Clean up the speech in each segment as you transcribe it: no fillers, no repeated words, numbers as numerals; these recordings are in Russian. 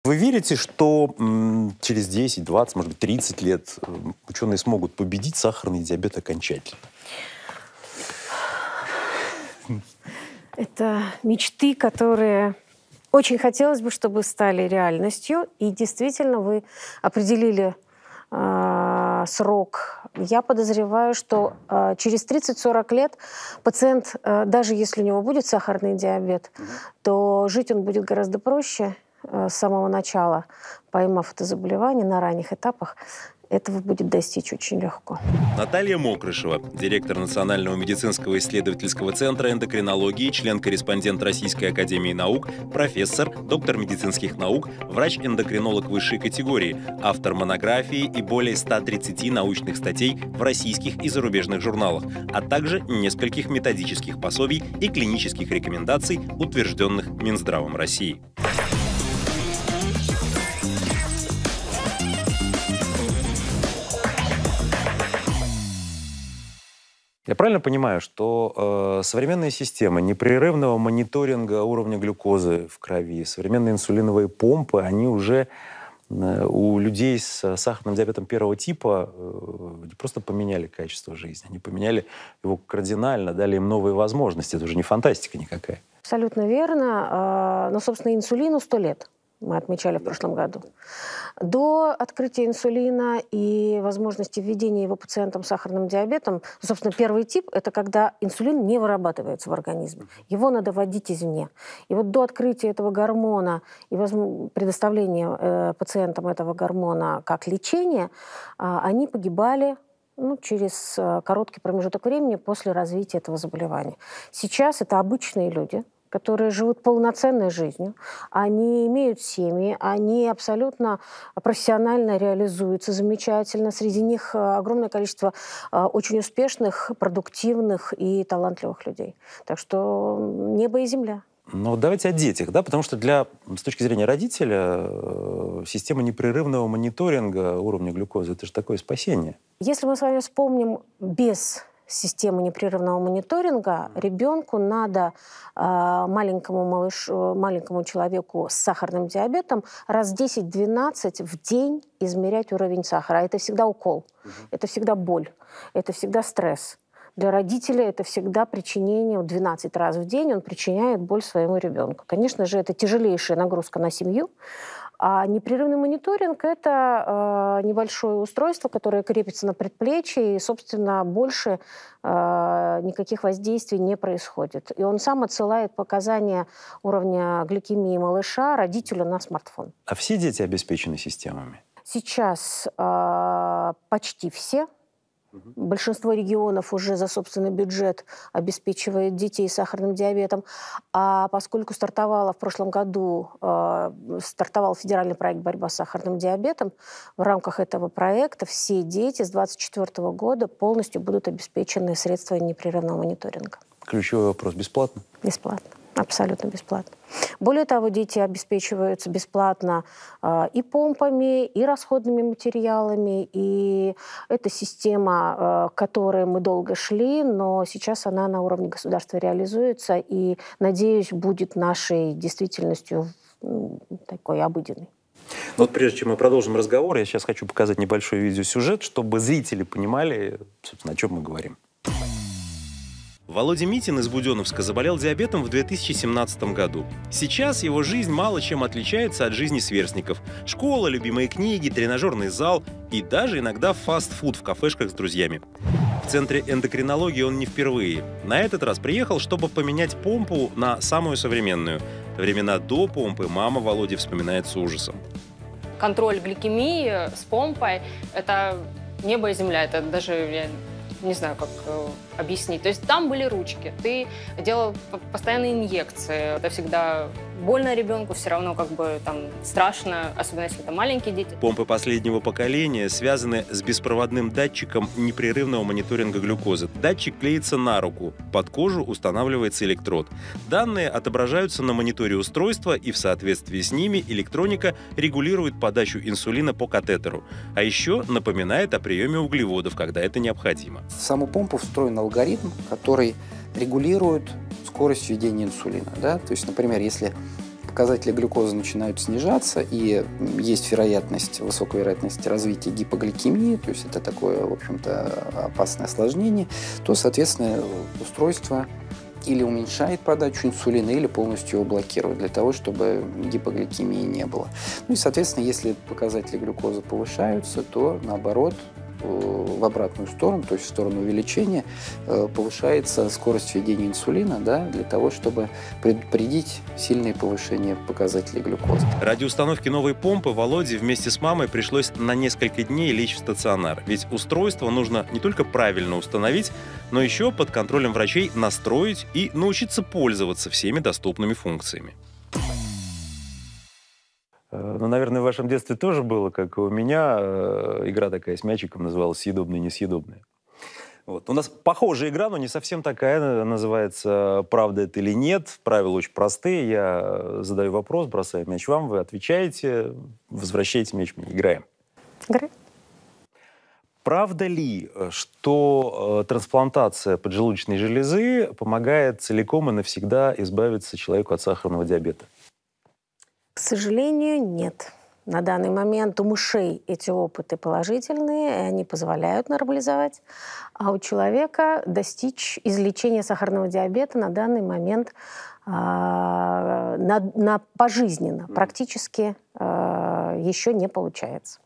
вы верите, что через 10, 20, может быть, 30 лет ученые смогут победить сахарный диабет окончательно? Это мечты, которые очень хотелось бы, чтобы стали реальностью. И действительно, вы определили срок. Я подозреваю, что через 30-40 лет пациент, даже если у него будет сахарный диабет, то жить он будет гораздо проще с самого начала, поймав это заболевание на ранних этапах. Этого будет достичь очень легко. Наталья Мокрышева, директор Национального медицинского исследовательского центра эндокринологии, член-корреспондент Российской академии наук, профессор, доктор медицинских наук, врач-эндокринолог высшей категории, автор монографии и более 130 научных статей в российских и зарубежных журналах, а также нескольких методических пособий и клинических рекомендаций, утвержденных Минздравом России. Я правильно понимаю, что современные системы непрерывного мониторинга уровня глюкозы в крови, современные инсулиновые помпы, они уже у людей с сахарным диабетом первого типа не просто поменяли качество жизни, они поменяли его кардинально, дали им новые возможности. Это уже не фантастика никакая. Абсолютно верно. Но, собственно, инсулину 100 лет. Мы отмечали в прошлом году. До открытия инсулина и возможности введения его пациентам с сахарным диабетом, собственно, первый тип – это когда инсулин не вырабатывается в организме. Его надо вводить извне. И вот до открытия этого гормона и предоставления пациентам этого гормона как лечения, они погибали через короткий промежуток времени после развития этого заболевания. Сейчас это обычные люди, которые живут полноценной жизнью, они имеют семьи, они абсолютно профессионально реализуются замечательно. Среди них огромное количество очень успешных, продуктивных и талантливых людей. Так что небо и земля. Ну, давайте о детях, да, потому что с точки зрения родителя система непрерывного мониторинга уровня глюкозы – это же такое спасение. Если мы с вами вспомним, без системы непрерывного мониторинга ребенку надо маленькому человеку с сахарным диабетом раз 10-12 в день измерять уровень сахара. А это всегда укол, это всегда боль, это всегда стресс. Для родителя это всегда причинение, 12 раз в день он причиняет боль своему ребенку. Конечно же, это тяжелейшая нагрузка на семью. А непрерывный мониторинг – это небольшое устройство, которое крепится на предплечье, и, собственно, больше никаких воздействий не происходит. И он сам отсылает показания уровня гликемии малыша родителю на смартфон. А все дети обеспечены системами? Сейчас почти все. Большинство регионов уже за собственный бюджет обеспечивает детей с сахарным диабетом. А поскольку в прошлом году стартовал федеральный проект «Борьба с сахарным диабетом», в рамках этого проекта все дети с 2024 года полностью будут обеспечены средствами непрерывного мониторинга. Ключевой вопрос – бесплатно? Бесплатно. Абсолютно бесплатно. Более того, дети обеспечиваются бесплатно и помпами, и расходными материалами. И это система, к которой мы долго шли, но сейчас она на уровне государства реализуется и, надеюсь, будет нашей действительностью такой обыденной. Но вот прежде чем мы продолжим разговор, я сейчас хочу показать небольшой видеосюжет, чтобы зрители понимали, собственно, о чем мы говорим. Володя Митин из Буденновска заболел диабетом в 2017 году. Сейчас его жизнь мало чем отличается от жизни сверстников. Школа, любимые книги, тренажерный зал и даже иногда фастфуд в кафешках с друзьями. В центре эндокринологии он не впервые. На этот раз приехал, чтобы поменять помпу на самую современную. Времена до помпы мама Володи вспоминает с ужасом. Контроль гликемии с помпой – это небо и земля. Это даже я не знаю, как объяснить. То есть там были ручки, ты делал постоянные инъекции. Это всегда больно ребенку, все равно как бы там страшно, особенно если это маленькие дети. Помпы последнего поколения связаны с беспроводным датчиком непрерывного мониторинга глюкозы. Датчик клеится на руку, под кожу устанавливается электрод. Данные отображаются на мониторе устройства, и в соответствии с ними электроника регулирует подачу инсулина по катетеру. А еще напоминает о приеме углеводов, когда это необходимо. В саму помпу встроен алгоритм, который регулирует скорость введения инсулина. Да? То есть, например, если показатели глюкозы начинают снижаться, и есть вероятность, высокая вероятность развития гипогликемии, то есть это такое, в общем-то, опасное осложнение, то, соответственно, устройство или уменьшает подачу инсулина, или полностью его блокирует для того, чтобы гипогликемии не было. Ну и, соответственно, если показатели глюкозы повышаются, то, наоборот, в обратную сторону, то есть в сторону увеличения, повышается скорость введения инсулина, да, для того, чтобы предупредить сильное повышение показателей глюкозы. Ради установки новой помпы Володе вместе с мамой пришлось на несколько дней лечь в стационар. Ведь устройство нужно не только правильно установить, но еще под контролем врачей настроить и научиться пользоваться всеми доступными функциями. Ну, наверное, в вашем детстве тоже было, как и у меня, игра такая с мячиком называлась «Съедобные, несъедобные». Вот. У нас похожая игра, но не совсем такая, называется «Правда это или нет?». Правила очень простые. Я задаю вопрос, бросаю мяч вам, вы отвечаете, возвращаете мяч мне, играем. Играем. Правда ли, что трансплантация поджелудочной железы помогает целиком и навсегда избавиться человеку от сахарного диабета? К сожалению, нет. На данный момент у мышей эти опыты положительные, и они позволяют нормализовать. А у человека достичь излечения сахарного диабета на данный момент пожизненно практически еще не получается.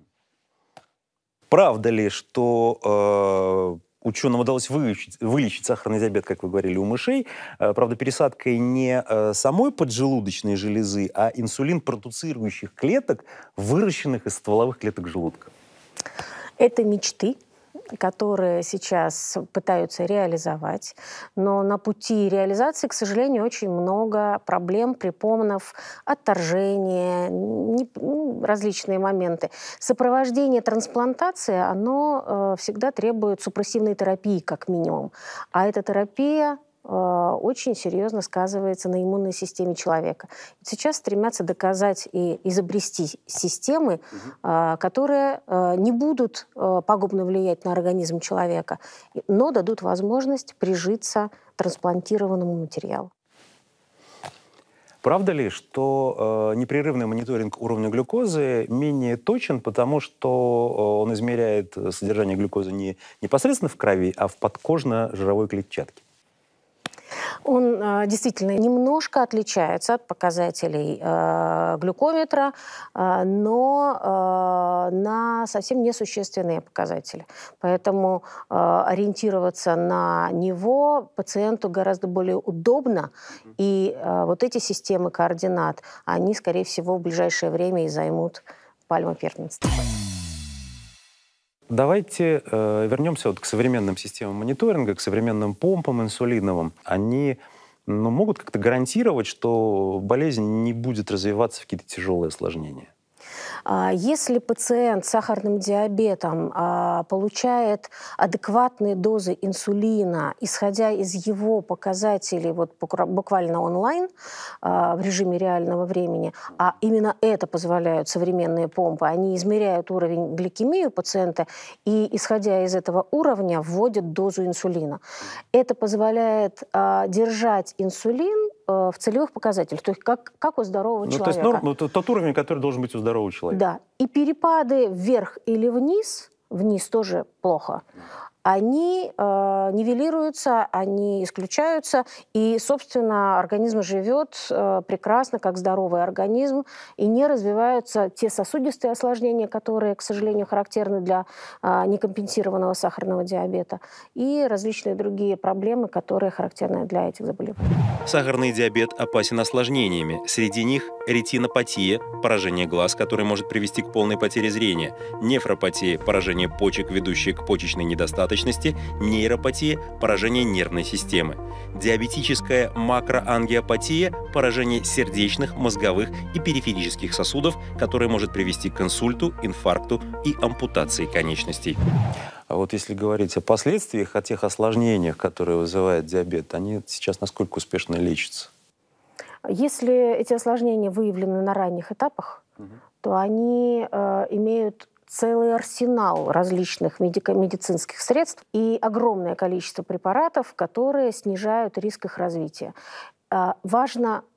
Правда ли, что ученым удалось вылечить сахарный диабет, как вы говорили, у мышей, правда, пересадкой не самой поджелудочной железы, а инсулин-продуцирующих клеток, выращенных из стволовых клеток желудка? Это мечты, которые сейчас пытаются реализовать. Но на пути реализации, к сожалению, очень много проблем, препонов, отторжения, различные моменты. Сопровождение трансплантации, оно всегда требует супрессивной терапии, как минимум. А эта терапия очень серьезно сказывается на иммунной системе человека. Сейчас стремятся доказать и изобрести системы, которые не будут пагубно влиять на организм человека, но дадут возможность прижиться трансплантированному материалу. Правда ли, что непрерывный мониторинг уровня глюкозы менее точен, потому что он измеряет содержание глюкозы не непосредственно в крови, а в подкожно-жировой клетчатке? Он действительно немножко отличается от показателей глюкометра, но на совсем несущественные показатели. Поэтому ориентироваться на него пациенту гораздо более удобно. И вот эти системы координат, они, скорее всего, в ближайшее время и займут пальму первенства. Давайте вернемся вот к современным системам мониторинга, к современным помпам инсулиновым. Они могут как-то гарантировать, что болезнь не будет развиваться в какие-то тяжелые осложнения? Если пациент с сахарным диабетом получает адекватные дозы инсулина, исходя из его показателей вот, буквально онлайн, в режиме реального времени, а именно это позволяют современные помпы, они измеряют уровень гликемии у пациента и, исходя из этого уровня, вводят дозу инсулина. Это позволяет держать инсулин в целевых показателях, то есть как у здорового человека. То есть тот уровень, который должен быть у здорового человека. Да. И перепады вверх или вниз тоже плохо, они нивелируются, они исключаются, и, собственно, организм живет прекрасно, как здоровый организм, и не развиваются те сосудистые осложнения, которые, к сожалению, характерны для некомпенсированного сахарного диабета, и различные другие проблемы, которые характерны для этих заболеваний. Сахарный диабет опасен осложнениями. Среди них ретинопатия, поражение глаз, которое может привести к полной потере зрения, нефропатия, поражение почек, ведущее к почечной недостаточности, нейропатия, поражение нервной системы, диабетическая макроангиопатия, поражение сердечных, мозговых и периферических сосудов, которое может привести к инсульту, инфаркту и ампутации конечностей. А вот если говорить о последствиях, о тех осложнениях, которые вызывает диабет, они сейчас насколько успешно лечатся? Если эти осложнения выявлены на ранних этапах, то они имеют целый арсенал различных медицинских средств и огромное количество препаратов, которые снижают риск их развития. Важно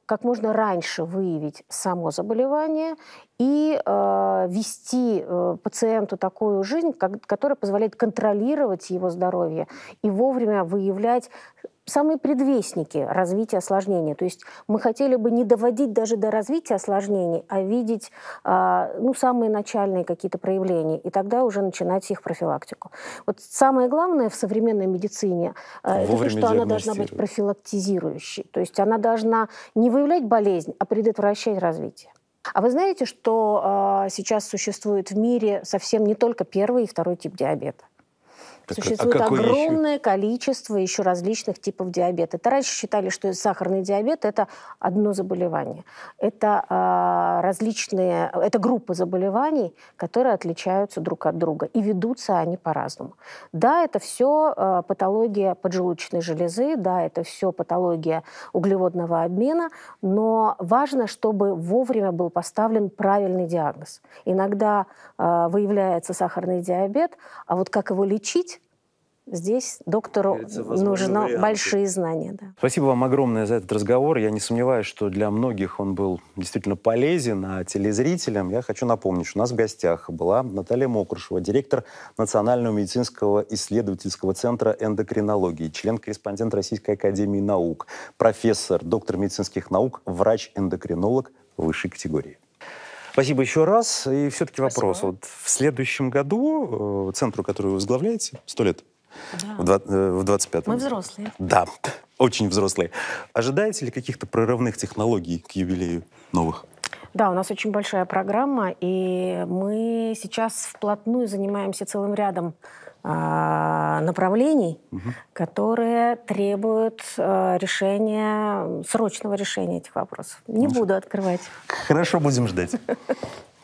как можно раньше выявить само заболевание и вести пациенту такую жизнь, которая позволяет контролировать его здоровье и вовремя выявлять самые предвестники развития осложнений. То есть мы хотели бы не доводить даже до развития осложнений, а видеть самые начальные какие-то проявления, и тогда уже начинать их профилактику. Вот самое главное в современной медицине это то, что она должна быть профилактизирующей. То есть она должна не выявлять болезнь, а предотвращать развитие. А вы знаете, что сейчас существует в мире совсем не только первый и второй тип диабета? Существует огромное количество еще различных типов диабета. Это раньше считали, что сахарный диабет – это одно заболевание. Это это группа заболеваний, которые отличаются друг от друга. И ведутся они по-разному. Да, это все патология поджелудочной железы, да, это все патология углеводного обмена, но важно, чтобы вовремя был поставлен правильный диагноз. Иногда выявляется сахарный диабет, а вот как его лечить, здесь доктору нужны большие знания. Да. Спасибо вам огромное за этот разговор. Я не сомневаюсь, что для многих он был действительно полезен, а телезрителям я хочу напомнить, что у нас в гостях была Наталья Мокрушева, директор Национального медицинского исследовательского центра эндокринологии, член-корреспондент Российской академии наук, профессор, доктор медицинских наук, врач-эндокринолог высшей категории. Спасибо еще раз. И все-таки вопрос. Вот в следующем году центру, который вы возглавляете, 100 лет. Да. В 25-м. Мы взрослые. Да, очень взрослые. Ожидаете ли каких-то прорывных технологий к юбилею новых? Да, у нас очень большая программа, и мы сейчас вплотную занимаемся целым рядом направлений, которые требуют срочного решения этих вопросов. Не буду открывать. Хорошо, будем ждать.